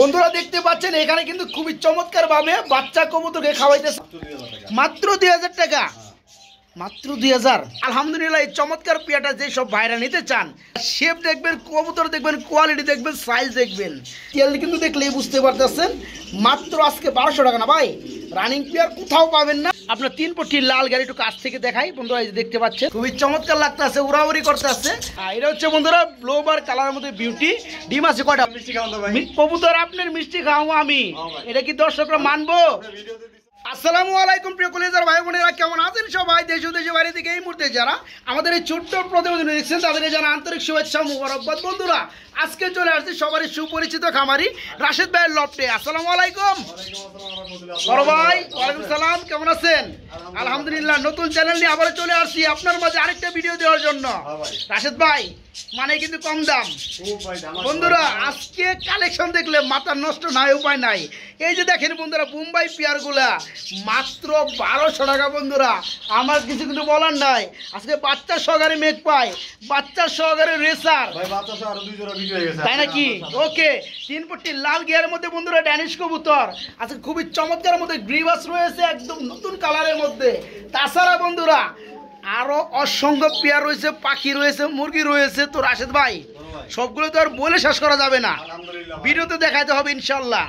বন্ধুরা দেখতে পাচ্ছেন এখানে কিন্তু খুবই চমৎকার ভাবে বাচ্চা কবুতরকে খাওয়াইতেছে মাত্র 2000 টাকা। মাত্র 2000। আলহামদুলিল্লাহ এই চমৎকার পেয়াটা যে সব ভাইরা নিতে চান, শেপ দেখবেন, কবুতর দেখবেন, কোয়ালিটি দেখবেন, সাইজ দেখবেন, তেল কিন্তু দেখলেই বুঝতে পারতেছেন। মাত্র আজকে 1200 টাকা না ভাই, রানিং পেয়ার কোথাও পাবেন না। আপনার 3 পট্টি লাল গাড়ি একটু কাছ থেকে দেখাই বন্ধুরা, এই যে দেখতে পাচ্ছেন খুবই চমৎকার লাগতেছে, উড়াউড়ি করতেছে। এটা হচ্ছে বন্ধুরা ব্লোবার কালারের মধ্যে বিউটি। ডিম আছে কয়টা? কবুতর আপনার মিষ্টি খাওয়াবো আমি, এটা কি দর্শকরা মানবো? আসসালামু আলাইকুম প্রিয় কলেজার ভাই বোনেরা, কেমন আছেন সবাই? দেশ ও দেশের বাইরে থেকে এই মুহূর্তে যারা আমাদের এই ছোট্ট প্রতিবেদন দেখছেন তাদেরকে জানা আন্তরিক শুভেচ্ছা মুবারকবাদ। বন্ধুরা আজকে চলে আসছি সবারই সুপরিচিত খামারি রাশেদ ভাইয়ের লফটে। আসসালামু আলাইকুম বড় ভাই। ওয়ালাইকুম সালাম, কেমন আছেন? আলহামদুলিল্লাহ। নতুন চ্যানেল নিয়ে আবার চলে আসছি আপনার মাঝে আরেকটা ভিডিও দেওয়ার জন্য। রাশেদ ভাই মানে কিন্তু কম দাম। বন্ধুরা আজকে কালেকশন দেখলে মাথা নষ্ট নাই, উপায় নাই। এই যে দেখেন বন্ধুরা বোম্বাই পেয়ারগুলা মাত্র 1200 টাকা। বন্ধুরা আমার কিছু কিন্তু বলার নাই, আজকে বাচ্চার সহকারে মেঘ পায়, বাচ্চার সহকারে রেসার, তাই নাকি? ওকে, 3 পট্টি লাল গিয়ারের মধ্যে বন্ধুরা ড্যানিশ কবুতর আজকে খুবই চমৎকার মধ্যে গ্রিবাস রয়েছে একদম নতুন কালারের মধ্যে। তাছাড়া বন্ধুরা আরো অসংখ্য পেয়ার রয়েছে, পাখি রয়েছে, মুরগি রয়েছে। তো রাশেদ ভাই সবগুলো তো আর বলে শেষ করা যাবে না, ভিডিওতে দেখাতে হবে ইনশাল্লাহ।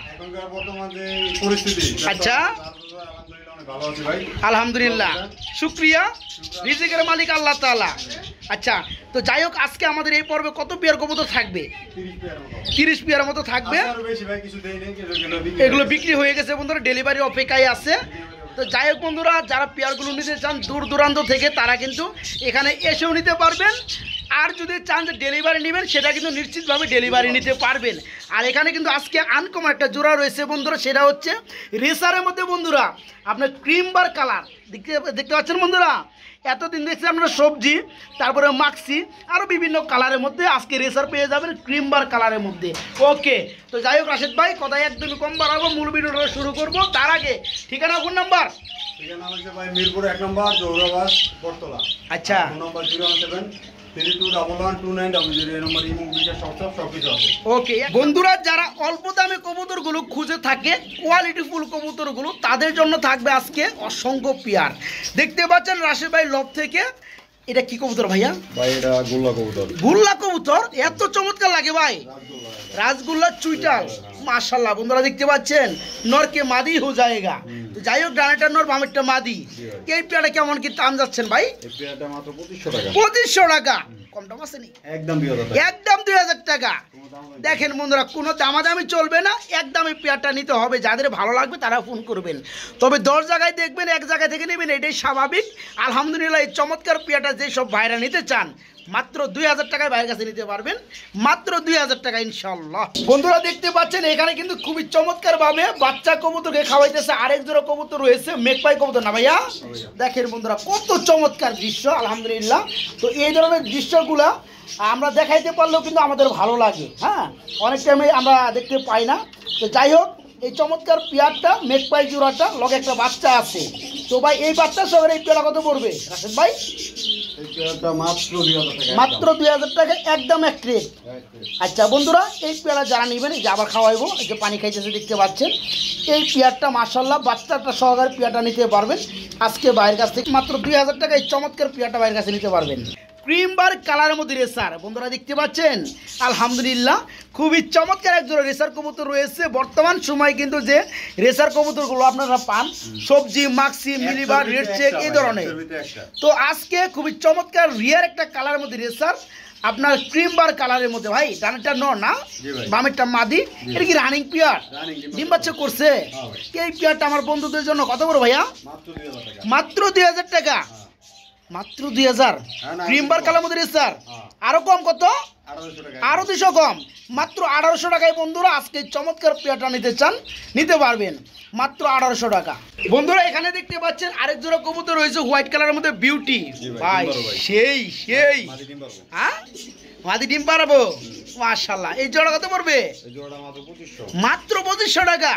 আচ্ছা আলহামদুলিল্লাহ, শুক্রিয়া, রিজিকের মালিক আল্লাহ তাআলা। আচ্ছা তো যাই হোক, আজকে আমাদের এই পর্বে কত পেয়ার কবুতর থাকবে? 30 পেয়ারের মতো থাকবে। এগুলো বিক্রি হয়ে গেছে বন্ধুরা, ডেলিভারি অপেক্ষায় আছে। তো যাই হোক বন্ধুরা, যারা পেয়ারগুলো নিতে চান দূর দূরান্ত থেকে তারা কিন্তু এখানে এসেও নিতে পারবেন। আর যদি চান যে ডেলিভারি নেবেন সেটা কিন্তু নিশ্চিতভাবে ডেলিভারি নিতে পারবেন। আর এখানে কিন্তু আজকে আনকমন একটা জোড়া রয়েছে বন্ধুরা, সেটা হচ্ছে রেসারের মধ্যে বন্ধুরা আপনার ক্রিম বার কালার দেখতে পাচ্ছেন বন্ধুরা। এতদিন দেখছি আমরা সবজি, তারপরে মাক্সি, আরও বিভিন্ন কালারের মধ্যে আজকে রেসার পেয়ে যাবেন ক্রিম বার কালারের মধ্যে। ওকে তো যাই হোক রাশেদ ভাই কথাই একদম কম বাড়াবো, মূল ভিডিওটা শুরু করবো। তার আগে ঠিকানা ফোন নাম্বার? ঠিকানা হচ্ছে ভাই মিরপুর 1 নম্বর জৌরাবাদ বটতলা। আচ্ছা, ফোন নাম্বার 0173211 ওকে বন্ধুরা, যারা অল্প দামে কবুতরগুলো খুঁজে থাকে, কোয়ালিটিফুল কবুতরগুলো, তাদের জন্য থাকবে আজকে অসংখ্য পেয়ার। দেখতে পাচ্ছেন রাশেদ ভাই লব থেকে। এটা কি কবুতর ভাইয়া? ভাই এটা গোল্লা কবুতর। গোল্লা কবুতর এত চমৎকার লাগে ভাই, রাজগোল্লা চুইটাল। মাশাআল্লাহ বন্ধুরা দেখতে পাচ্ছেন, নরকে মাদি হো যায়গা। তো যাই হোক, ডানেরটা নর বামেরটা মাদি। এই পেয়ারটা কেমন কি দাম যাচ্ছেন ভাই? এই পেয়ারটা মাত্র 2500 টাকা। 2500 টাকা, কম দাম আছে নি? একদম 2000 টাকা। একদম 2000 টাকা। দেখেন বন্ধুরা কোনো দামাদামি চলবে না, একদম এই পেয়ারটা নিতে হবে। যাদের ভালো লাগবে তারা ফোন করবেন। তবে 10 জায়গায় দেখবেন, এক জায়গা থেকে নেবেন, এটাই স্বাভাবিক। আলহামদুলিল্লাহ এই চমৎকার পেয়ারটা যে সব ভাইরা নিতে চান মাত্র 2000 টাকায় ভাইয়ের কাছে নিতে পারবেন, মাত্র 2000 টাকা ইনশাল্লাহ। বন্ধুরা দেখতে পাচ্ছেন এখানে কিন্তু খুবই চমৎকার ভাবে বাচ্চা কবুতরকে খাওয়াইতেছে আরেক জোড়া কবুতর রয়েছে, মেঘপাই কবুতর না ভাইয়া? দেখেন বন্ধুরা কত চমৎকার দৃশ্য, আলহামদুলিল্লাহ। তো এই ধরনের দৃশ্যগুলা আমরা দেখাইতে পারলেও কিন্তু আমাদের ভালো লাগে। হ্যাঁ, অনেক টাইমে আমরা দেখতে পাই না। তো যাই হোক, এই চমৎকার পেয়ারটা মেঘপাই জোড়াটা লগে একটা বাচ্চা আছে। তো ভাই এই বাচ্চার সঙ্গে এই পেয়ারা কত পড়বে রাশেদ ভাই? এই পেয়ারটা মাত্র 2000 টাকা। মাত্র 2000 টাকা, একদম এক ট্রেড। আচ্ছা বন্ধুরা, এই পেয়ারা যারা নেবেন, এই যে আবার খাওয়াইবো, এই যে পানি খাইতেছে দেখতে পাচ্ছেন, এই পেয়ারটা মাশাআল্লাহ বাচ্চাটা সহকারে পেয়ারটা নিতে পারবেন আজকে বাইরের কাছ থেকে। মাত্র 2000 টাকা এই চমৎকার পেয়ারটা বাইরের কাছে নিতে পারবেন। ক্রিম বার কালারের মধ্যে রেসার বন্ধুরা দেখতে পাচ্ছেন, আলহামদুলিল্লাহ খুবই চমৎকার একজোড়া রেসার কবুতর রয়েছে। বর্তমান সময় কিন্তু যে রেসার কবুতরগুলো আপনারা পান সবজি, মাক্সি, মিলিবার, রেড চেক এই ধরনের, তো আজকে খুবই চমৎকার রিয়ার একটা কালারের মধ্যে রেসার আপনার ক্রিম বার কালারের মধ্যে। ভাই ডানেরটা নর না বামেরটা মাদি? এটা কি রানিং পেয়ার? ডিম বাচ্চা করছে? এই পেয়ারটা আমার বন্ধুদের জন্য কত বড় ভাইয়া? মাত্র 2000 টাকা। মাত্র 2000 ক্রিম বার কালার মধ্যে রেসার। আরো কম কত? আরো 200 কম, মাত্র 1800 টাকায় বন্ধুরা আজকে চমৎকার পেয়ারটা নিতে চান নিতে পারবেন, মাত্র 1800 টাকা। বন্ধুরা এখানে দেখতে পাচ্ছেন আরেক জোড়া কবুতর রয়েছে হোয়াইট কালারের মধ্যে বিউটি। ভাই সেই সেই হ্যাঁ, মাদি ডিম পারবো মাশাআল্লাহ। এই জোড়া কত পড়বে? এই জোড়াটা মাত্র 2500। মাত্র 2500 টাকা,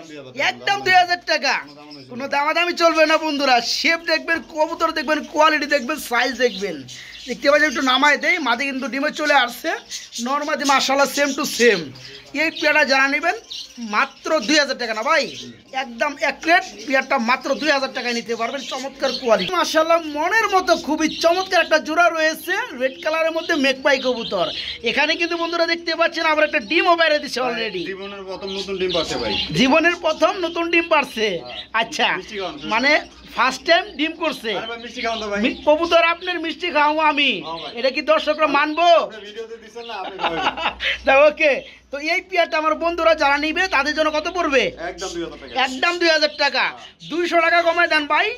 একদম 2000 টাকা। কোনো দামাদামি চলবে না বন্ধুরা। শেপ দেখবেন, কবুতর দেখবেন, কোয়ালিটি দেখবেন, সাইজ দেখবেন। দেখতে পাচ্ছেন, একটু নামায় দেয়, মাদি কিন্তু ডিমে চলে আসছে, নর্মাদি মাশাআল্লাহ সেম টু সেম। এই পেয়ারটা যারা নেবেন মাত্র 2000 টাকা না ভাই, একদম অ্যাকুরেট পেয়ারটা মাত্র 2000 টাকায় নিতে পারবেন। চমৎকার কোয়ালিটি মাশাআল্লাহ, মনের মতো খুবই চমৎকার একটা জোড়া রয়েছে রেড কালারের মধ্যে মেঘপাই কবুতর। এখানে কিন্তু বন্ধুরা দেখতে পাচ্ছেন আবার একটা ডিমও বাইরে দিচ্ছে অলরেডি, জীবনের প্রথম নতুন ডিম পাচ্ছে ভাই, জীবনের প্রথম নতুন ডিম পারছে। আচ্ছা, মানে ফার্স্ট টাইম ডিম করছে আরে ভাই মিষ্টি খাওয়ান তো ভাই, কবুতর আপনার মিষ্টি খাওয়াবো আমি, এটা কি দর্শকরা মানবো? আপনি ভিডিওতে দিছেন না, আপনি খাবেন। ওকে, তো এই পেয়ারটা আমার বন্ধুরা যারা নিবে তাদের জন্য কত পড়বে? একদম 2000 টাকা, একদম 2000 টাকা। 200 টাকা কমায় দেন ভাই,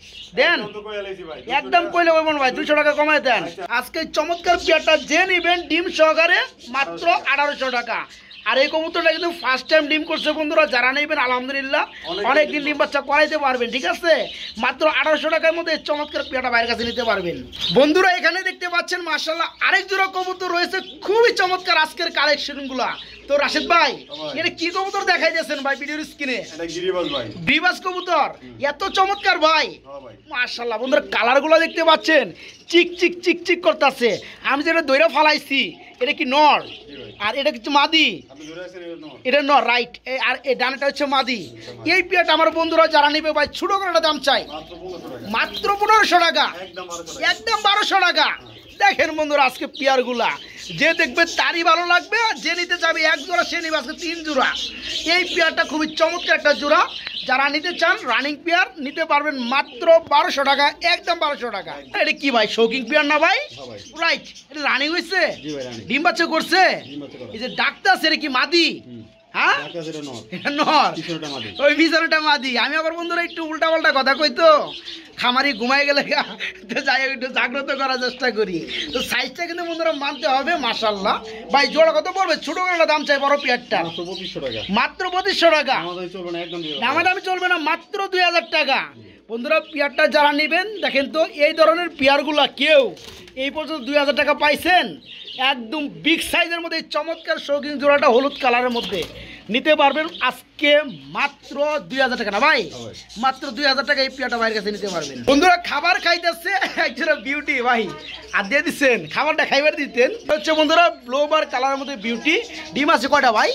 দেন একদম তো কই আলাইছি ভাই, একদম কইলে বলবেন ভাই, 200 টাকা কমায় দেন। আজকে চমৎকার পেয়ারটা যে নিবেন ডিম সহকারে মাত্র 1800 টাকা। আর এই কবুতরটা কিন্তু ফার্স্ট টাইম ডিম করছে বন্ধুরা, যারা নেবেন আলহামদুলিল্লাহ অনেকদিন ডিম বাচ্চা করাইতে পারবেন, ঠিক আছে? মাত্র 1800 টাকার মধ্যে এই চমৎকার পেয়ারটা বাইরের কাছে নিতে পারবেন। বন্ধুরা এখানে দেখতে পাচ্ছেন মাশাআল্লাহ আরেক জোড়া কবুতর রয়েছে, খুবই চমৎকার আজকের কালেকশনগুলা। তো রাশেদ ভাই, এটা কি কবুতর দেখাই দিয়েছেন ভাই ভিডিওর স্ক্রিনে? এটা গিরিবাজ ভাই, গ্রিবাস কবুতর, এত চমৎকার ভাই, হ্যাঁ ভাই, মাশাআল্লাহ। বন্ধুরা কালারগুলো দেখতে পাচ্ছেন, চিক চিক চিক চিক করতেছে। আমি যেটা দইরা ফালাইছি এটা কি নর, আর এটা কিছু মাদি, আপনি ধরে আছেন এটা নর, রাইট। আর এই ডানাটা হচ্ছে মাদি। এই পেয়ারটা আমার বন্ধুরা যারা নিবে ভাই ছোট করে দাম চাই মাত্র 1500 টাকা, মাত্র 1500 টাকা, একদম 1200 টাকা, একদম 1200 টাকা। দেখেন বন্ধুরা আজকে পেয়ারগুলা যে দেখবে তারই ভালো লাগবে, আর যে নিতে যাবে এক জোড়া সে নিবে আজকে 3 জোড়া। এই পেয়ারটা খুবই চমৎকার একটা জোড়া, যারা নিতে চান রানিং পেয়ার নিতে পারবেন মাত্র 1200 টাকা, একদম 1200 টাকা। এটা কি ভাই, শৌকিং পেয়ার না ভাই? রাইট, এটা রানিং হয়েছে, জি ভাই রানি, ডিম বাচ্চা করছে। ডিম বাচ্চা করা, এই যে ডাক্তার সেটা কি মাদি? হ্যাঁ ডাক্তার যেটা নর, এটা নর, পিছনটা মাদি, ওই বিছানাটা মাদি। আমি আবার বন্ধুরা একটু উল্টা পাল্টা কথা কই, তো খামারি ঘুমাই গেলে তো যাই হোক একটু জাগ্রত করার চেষ্টা করি। তো সাইজটা কিন্তু বন্ধুরা মানতে হবে মাশাআল্লাহ। ভাই জোড়া কত পড়বে? ছোট করে দাম চাই বড় পেয়ারটা মাত্র 2500 টাকা, মাত্র 2500 টাকা। আমাদের চলবে না, একদম 2000 দামা দামি চলবে না, মাত্র 2000 টাকা। বন্ধুরা পেয়ারটা যারা নেবেন দেখেন তো, এই ধরনের পেয়ারগুলা কেউ এই পর্যন্ত 2000 টাকা পাইছেন? একদম বিগ সাইজের মধ্যে এই চমৎকার শৌখিন জোড়াটা হলুদ কালারের মধ্যে নিতে পারবেন আজকে মাত্র 2000 টাকা না ভাই, মাত্র 2000 টাকা এই পেয়ারটা বাইরের কাছে নিতে পারবেন। বন্ধুরা খাবার খাইতেছে একজোড়া বিউটি ভাই, আর দিয়ে দিচ্ছেন খাবারটা খাইবার দিতেন হচ্ছে বন্ধুরা ব্লোবার কালারের মধ্যে বিউটি। ডিম আছে কয়টা ভাই?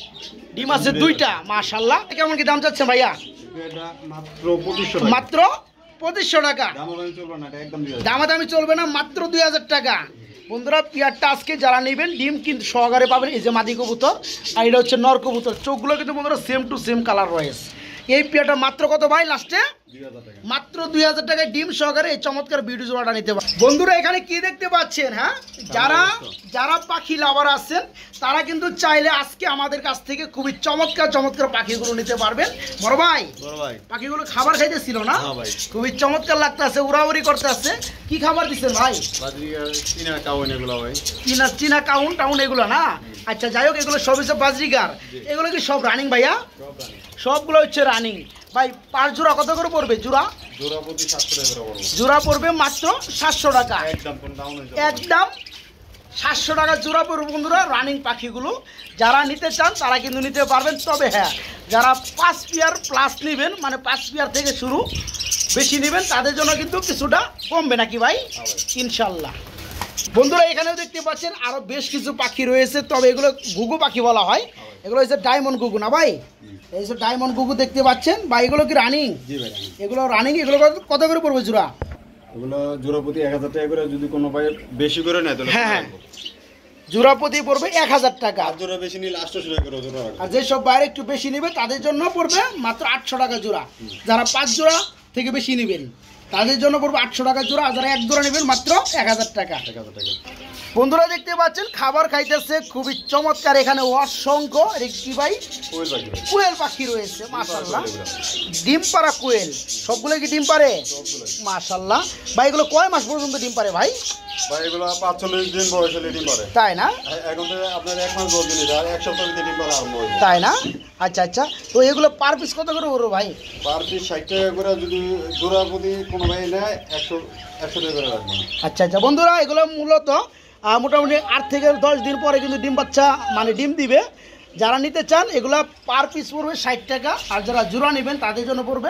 ডিম আছে 2টা মাশাআল্লাহ। কেমন কি দাম চাচ্ছেন ভাইয়া? এটা মাত্র 2500 টাকা, মাত্র 2500 টাকা। দামাদামি চলবে না, এটা একদম 2000 দামাদামি চলবে না, মাত্র 2000 টাকা। বন্ধুরা পেয়ারটা আজকে যারা নেবেন ডিম কিন্তু সহকারে পাবেন। এই যে মাদি কবুতর আর এটা হচ্ছে নর কবুতর, চোখগুলো কিন্তু বন্ধুরা সেম টু সেম কালার রয়েছে। এই পেয়ারটা মাত্র কত ভাই লাস্টে? 2000 টাকা, মাত্র 2000 টাকায় ডিম সহকারে এই চমৎকার বিউটি জোড়াটা নিতে পারেন। বন্ধুরা এখানে কি দেখতে পাচ্ছেন? হ্যাঁ, যারা পাখি লাভার আছেন তারা কিন্তু চাইলে আজকে আমাদের কাছ থেকে খুবই চমৎকার চমৎকার পাখিগুলো নিতে পারবেন। বড় ভাই বড় ভাই পাখিগুলো খাবার খাইতেছিল না? হ্যাঁ ভাই, খুবই চমৎকার লাগতেছে, উড়াউড়ি করতে আছে। কি খাবার দিচ্ছেন ভাই? বাজরিকা চীনা কাউন এগুলো ভাই, চীনা কাউন টাউন এগুলো না? আচ্ছা যাই হোক, এগুলো সবই সব বাজরিকার। এগুলো কি সব রানিং ভাইয়া? সব রানি, সবগুলো হচ্ছে রানিং। ভাই 5 জোড়া কত করে পড়বে? জোড়া জোড়া প্রতি 700 টাকা করে পড়বে, জোড়া পড়বে মাত্র 700 টাকা, একদম কোন ডাউন হয়ে যাবে, একদম 700 টাকা জোড়া পড়বে বন্ধুরা। রানিং পাখিগুলো যারা নিতে চান তারা কিন্তু নিতে পারবেন। তবে হ্যাঁ, যারা 5 পেয়ার প্লাস নেবেন, মানে 5 পেয়ার থেকে শুরু বেশি নেবেন, তাদের জন্য কিন্তু কিছুটা কমবে নাকি ভাই? ইনশাল্লাহ। বন্ধুরা এখানেও দেখতে পাচ্ছেন আরো বেশ কিছু পাখি রয়েছে, তবে এগুলো ঘুঘু পাখি বলা হয়। এগুলো হচ্ছে ডায়মন্ড ঘুঘু না ভাই? এই যে ডায়মন্ড ঘুঘু দেখতে পাচ্ছেন ভাই, এগুলো কি রানিং? জি ভাই রানি, এগুলো রানিং। এগুলো কত করে পড়বে জোড়া? এগুলো জোড়া প্রতি 1000 টাকা করে, যদি কোনো ভাই বেশি করে নেয় তাহলে হ্যাঁ, জোড়া প্রতি পড়বে 1000 টাকা। আর জোড়া বেশি নিলে 800 টাকা করে জোড়া রাখবে, আর যেসব বাইরে একটু বেশি নেবে তাদের জন্য পড়বে মাত্র 800 টাকা জোড়া। যারা 5 জোড়া থেকে বেশি নেবেন তাদের জন্য পড়বে 800 টাকা জোড়া, আর যারা 1 জোড়া নেবেন মাত্র 1000 টাকা। 1000 টাকা। বন্ধুরা দেখতে পাচ্ছেন খাবার খাইতেছে খুবই চমৎকার। এখানে অসংখ্য কি ভাই কোয়েল পাখি ভাই, কোয়েল পাখি রয়েছে মাশাআল্লাহ, ডিম পাড়া কোয়েল। সবগুলো কি ডিম পারে? মাশাআল্লাহ। ভাই এগুলো কয় মাস পর্যন্ত ডিম পারে ভাই? ভাই এগুলো 45 দিন বয়স হলে ডিম পারে, তাই না? এখন তো আপনার 1 মাস 10 দিন, আর 1 সপ্তাহ ভিতরে ডিম পারা আরম্ভ হয়ে যায়, তাই না? আচ্ছা আচ্ছা, তো এগুলো পার পিস কত করে পড়বে ভাই? পার পিস 60 টাকা করে, যদি জোড়া প্রতি কোনো ভাই নেয় 100 টাকা করে রাখবে। আচ্ছা আচ্ছা বন্ধুরা, এগুলো মূলত মোটামুটি 8 থেকে 10 দিন পরে কিন্তু ডিম বাচ্চা মানে ডিম দিবে। যারা নিতে চান এগুলো পার পিস পড়বে 60 টাকা, আর যারা জোড়া নেবেন তাদের জন্য পড়বে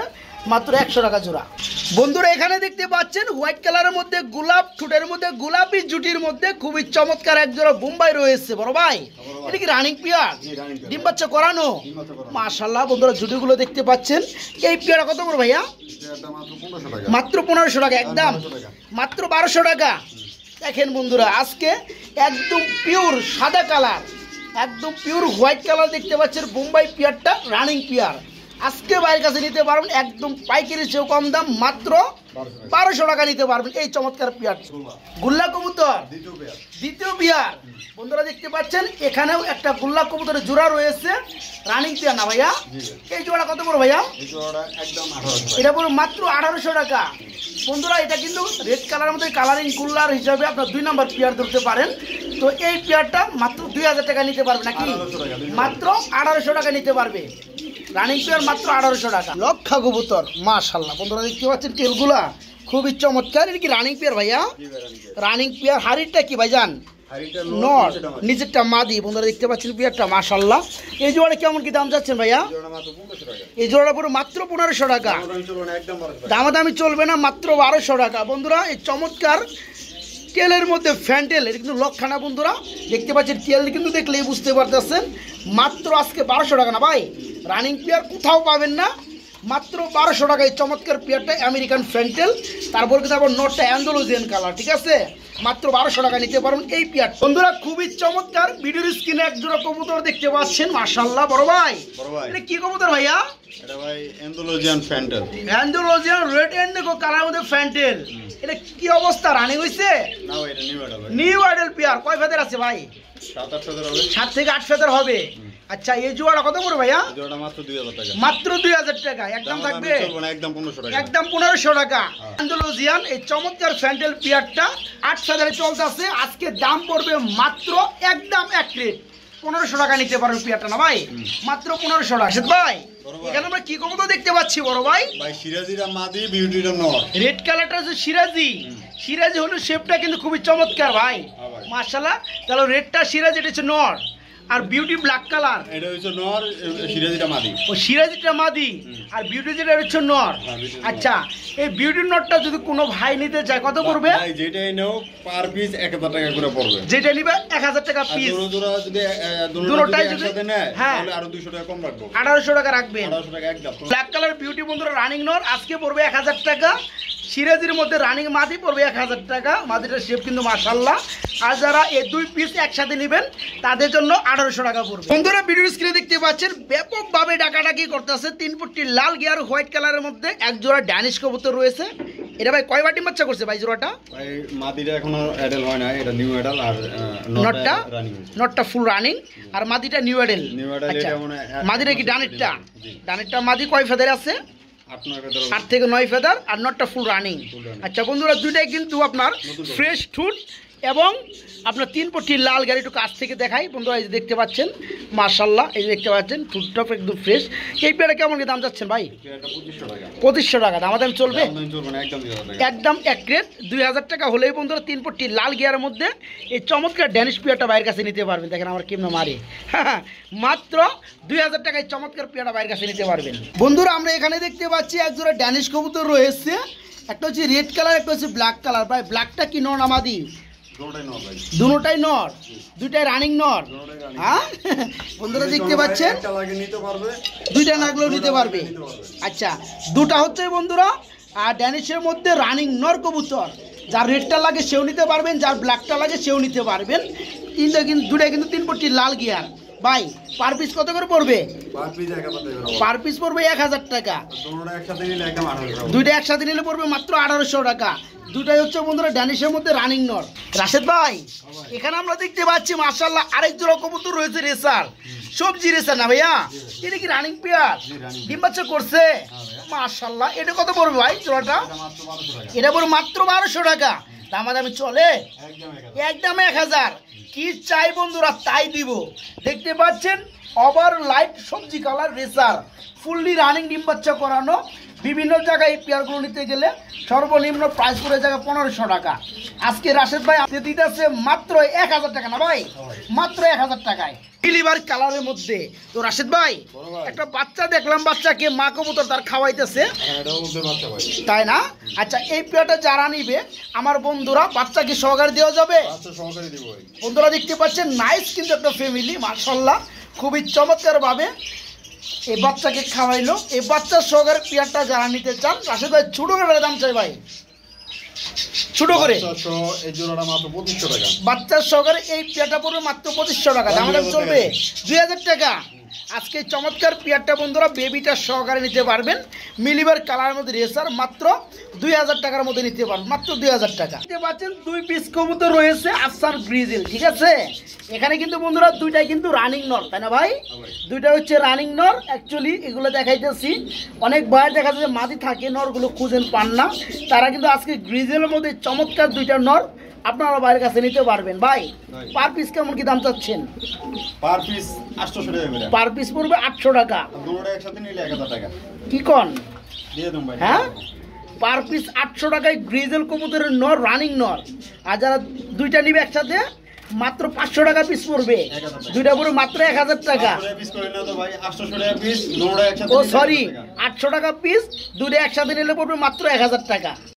মাত্র 100 টাকা জোড়া। বন্ধুরা এখানে দেখতে পাচ্ছেন হোয়াইট কালারের মধ্যে গোলাপ, ঠোঁটের মধ্যে গোলাপি জুটির মধ্যে খুবই চমৎকার এক জোড়া বোম্বাই রয়েছে বড় ভাই। এটা কি রানিং পেয়ার? ডিম বাচ্চা করানো? মাশাআল্লাহ বন্ধুরা জুটিগুলো দেখতে পাচ্ছেন। এই পেয়ারটা কত করে ভাইয়া? মাত্র 1500 টাকা, একদম মাত্র 1200 টাকা। দেখেন বন্ধুরা আজকে একদম পিওর সাদা কালার, একদম পিওর হোয়াইট কালার দেখতে পাচ্ছেন বোম্বাই পেয়ারটা, রানিং পেয়ার। আজকে ভাইয়ের কাছে নিতে পারবেন একদম পাইকারি চেয়েও কম দাম, মাত্র 1200 টাকা নিতে পারবেন এই চমৎকার পেয়ার। গুল্লা কবুতর দ্বিতীয় পেয়ার বন্ধুরা দেখতে পাচ্ছেন, এখানেও একটা গুল্লা কবুতরের জোড়া রয়েছে, রানিং পেয়ার না ভাইয়া? এই জোড়াটা কত করে ভাইয়া? এটা পুরো মাত্র 1800 টাকা। বন্ধুরা এটা কিন্তু রেড কালারের মধ্যে কালারিং গুল্লার হিসাবে আপনার 2 নম্বর পেয়ার ধরতে পারেন। তো এই পেয়ারটা মাত্র 2000 টাকা নিতে পারবে নাকি? মাত্র 1800 টাকা নিতে পারবে রানিং পেয়ার, মাত্র 1800 টাকা। লক্ষা কবুতর মাশাআল্লাহ বন্ধুরা দেখতে পাচ্ছেন টেলগুলা খুবই চমৎকার। এটা কি রানিং পেয়ার ভাইয়া? Running pair. হাড়িটা কি ভাইজান? নর, নিচেরটা মাদি। বন্ধুরা দেখতে পাচ্ছেন পেয়ারটা মাশাআল্লাহ। এই জোড়াটা কেমন কি দাম যাচ্ছেন ভাইয়া? এই জোড়াটা পুরো মাত্র 1500 টাকা, দামাদামি চলবে না, মাত্র 1200 টাকা। বন্ধুরা এই চমৎকার তেলের মধ্যে ফ্যান্টেল, এটা কিন্তু লক্ষানা বন্ধুরা দেখতে পাচ্ছেন, তেল কিন্তু দেখলেই বুঝতে পারতেছেন। মাত্র আজকে 1200 টাকা না ভাই, রানিং পেয়ার কোথাও পাবেন না, মাত্র 1200 টাকায় চমৎকার পেয়ারটা আমেরিকান ফ্যান্টেল। তারপর কিন্তু আবার নটটা অ্যান্ডালুজিয়ান কালার, ঠিক আছে? মাত্র 1200 টাকা নিতে পারবেন এই পেয়ার। বন্ধুরা খুবই চমৎকার ভিডিওর স্ক্রিনে এক জোড়া কবুতর দেখতে পাচ্ছেন মাশাআল্লাহ বড় ভাই। এটা কি কবুতর ভাইয়া? এটা ভাই Andalusian fantail. Andalusian red indigo colour মধ্যে ফ্যান্টেল। এটা কি অবস্থা, রানিং হইছে? না ভাই এটা new adult. New adult pair. কয় ফেদার আছে ভাই? 7-8 ফেদার হবে। 7 থেকে 8 ফেদার হবে। আচ্ছা এই জোড়াটা কত করে ভাইয়া? এই জোড়াটা মাত্র 2000 টাকা। মাত্র 2000 টাকা, একদম থাকবে একদম 1500 টাকা, একদম 1500 টাকা। অ্যান্ডালুজিয়ান এই চমৎকার ফ্যান্টেল পেয়ারটা 8 ফেদারে চলতেছে, আজকে দাম পড়বে মাত্র একদম এক রেট 1500 টাকা নিতে পারবেন পেয়ারটা না ভাই, মাত্র 1500 টাকা। সেদ ভাই এখানে আমরা কি কবুতর দেখতে পাচ্ছি বড় ভাই? ভাই সিরাজিরা মাদি, বিউটিটা নর। রেড কালারটা হচ্ছে সিরাজি। সিরাজি হলো শেপটা কিন্তু খুবই চমৎকার ভাই মাশাআল্লাহ। তাহলে রেডটা সিরাজি, এটা হচ্ছে নর, আর বিউটি ব্ল্যাক কালার এটা হচ্ছে নর, সিরাজিটা মাদি। ও সিরাজিটা মাদি আর বিউটি যেটা হচ্ছে নর। আচ্ছা এই বিউটি নরটা যদি কোনো ভাই নিতে চায় কত পড়বে? ভাই যেটাই নাও পার পিস 1000 টাকা করে পড়বে। যেটা নিবে 1000 টাকা পিস। দুটোটা যদি দুটোটাই যদি একসাথে নেয় হ্যাঁ তাহলে আরো 200 টাকা কম রাখবো। 1800 টাকা রাখবেন। 1800 টাকা একদম। ব্ল্যাক কালার বিউটি বন্ধুরা রানিং নর আজকে পড়বে 1000 টাকা। সিরাজির মধ্যে রানিং মাদি পড়বে 1000 টাকা। মাদিটার শেপ কিন্তু মাশাআল্লাহ। আর যারা এই 2 পিস একসাথে নেবেন তাদের জন্য 1800 টাকা পড়বে। বন্ধুরা ভিডিও স্ক্রিনে দেখতে পাচ্ছেন ব্যাপকভাবে ডাকাডাকি করতেছে 3 ফুটি লাল গিয়ার হোয়াইট কালারের মধ্যে এক জোড়া ড্যানিশ কবুতর রয়েছে। এটা ভাই কয় বাটি বাচ্চা করছে ভাই জোড়াটা? ভাই মাদিটা এখনো অ্যাডাল হয় না, এটা নিউ অ্যাডাল। আর নটটা ফুল রানিং আর মাদিটা নিউ অ্যাডাল। আচ্ছা মাদিটা কি ডানেরটা? ডানেরটা মাদি কয় ফেদার আছে? 8 থেকে 9 ফেদার আর নটটা ফুল রানিং। আচ্ছা বন্ধুরা দুইটাই কিন্তু আপনার ফ্রেশ ঠুট এবং আপনার 3 পটি লাল গাড়ি। একটু কাছ থেকে দেখাই বন্ধুরা, এই যে দেখতে পাচ্ছেন মাশাআল্লাহ, এই যে দেখতে পাচ্ছেন ঠুটটা একদম ফ্রেশ। এই পেয়ারটা কেমন কি দাম যাচ্ছেন ভাই? 2500 টাকা। দাম চলবে একদম এক রেট 2000 টাকা হলেই বন্ধুরা 3 পটি লাল গিয়ারের মধ্যে এই চমৎকার ড্যানিশ পেয়ারটা বাইরের কাছে নিতে পারবেন। দেখেন আমার কেমন মারে, মাত্র 2000 টাকায় চমৎকার পেয়ারটা বাইরের কাছে নিতে পারবেন। বন্ধুরা আমরা এখানে দেখতে পাচ্ছি এক জোড়া ড্যানিশ কবুতর রয়েছে, একটা হচ্ছে রেড কালার, একটা হচ্ছে ব্ল্যাক কালার। ভাই ব্ল্যাকটা কি নর না মাদি? দুটোটাই নর, দুইটাই রানিং নর। হ্যাঁ বন্ধুরা দেখতে পাচ্ছেন দুইটা লাগলেও নিতে পারবে। আচ্ছা দুটা হচ্ছে বন্ধুরা আর ড্যানিশের মধ্যে রানিং নর কবুতর। যার রেডটা লাগে সেও নিতে পারবেন, যার ব্ল্যাকটা লাগে সেও নিতে পারবেন। দুটাই কিন্তু 3 পটি লাল গিয়ার। ভাই পার পিস কত করে পড়বে? পার পিস পড়বে 1000 টাকা। দুইটা একসাথে নিলে পড়বে মাত্র 1800 টাকা। দুটাই হচ্ছে বন্ধুরা ড্যানিশের মধ্যে রানিং নর। রাশেদ ভাই এখানে আমরা দেখতে পাচ্ছি মাশাআল্লাহ আরেক জোড়া কবুতর রয়েছে রেসার, সবজি রেসার না ভাইয়া? এটা কি রানিং পেয়ার? ডিম বাচ্চা করছে মাশাআল্লাহ। এটা কত পড়বে ভাই জোড়াটা? এটা পড়বে মাত্র 1200 টাকা। দামাদামি চলে একদম 1000। কি চাই বন্ধুরা তাই দিব। দেখতে পাচ্ছেন ওভার লাইট সবজি কালার রেসার ফুললি রানিং ডিম বাচ্চা করানো। বিভিন্ন জায়গায় এই পেয়ারগুলো নিতে গেলে সর্বনিম্ন প্রাইস পড়ে যাবে 1500 টাকা। আজকে রাশেদ ভাই আপনি দিতেছে মাত্র 1000 টাকা না ভাই, মাত্র 1000 টাকায় সিলভার কালারের মধ্যে। তো রাশেদ ভাই একটা বাচ্চা দেখলাম, বাচ্চাকে মা কবুতর তার খাওয়াইতেছে, তাই না? আচ্ছা, এই পেয়ারটা যারা নিবে আমার বন্ধুরা বাচ্চাকে সহকারে দেওয়া যাবে? বন্ধুরা দেখতে পাচ্ছেন নাইস কিন্তু একটা ফ্যামিলি, মাশাআল্লাহ খুবই চমৎকার ভাবে এই বাচ্চাকে খাওয়াইলো। এই বাচ্চার সহকারে পেয়ারটা যারা নিতে চান রাশেদ ভাই ছোট করে দাম চাই ভাই, ছোট করে বাচ্চার সহকারে এই পেয়ারটা পড়বে মাত্র 2500 টাকা। দাম চলবে 2000 টাকা। আজকে চমৎকার পেয়ারটা বন্ধুরা বেবিটা সহকারে নিতে পারবেন, মিলিবার কালারের মধ্যে রেসার, মাত্র 2000 টাকার মধ্যে নিতে পারবেন, মাত্র 2000 টাকা। দেখতে পাচ্ছেন 2 পিস কবুতর রয়েছে আফসান গ্রিজেল, ঠিক আছে? এখানে কিন্তু বন্ধুরা দুইটাই কিন্তু রানিং নর, তাই না ভাই? দুইটা হচ্ছে রানিং নর। অ্যাকচুয়ালি এগুলো দেখাইতেছি, অনেক ভাই দেখা যাচ্ছে মাদি থাকে নরগুলো খুঁজেন পান না, তারা কিন্তু আজকে গ্রিজেলের মধ্যে চমৎকার দুইটা নর আপনারা বাইরের কাছে নিতে পারবেন। ভাই পার পিস কেমন কি দাম চাচ্ছেন? পার পিস 800 টাকা। পার পিস পড়বে 800 টাকা। দুটোটা একসাথে নিলে 1000 টাকা। কি কোন? দিয়ে দেন ভাই। হ্যাঁ, পার পিস 800 টাকায় গ্রিজেল কবুতরের নর, রানিং নর। আর যারা দুইটা নিবে একসাথে মাত্র 500 টাকা পিস পড়বে, দুইটা পড়বে মাত্র 1000 টাকা। ও সরি, 800 টাকা পিস, দুইটা একসাথে নিলে পড়বে মাত্র 1000 টাকা।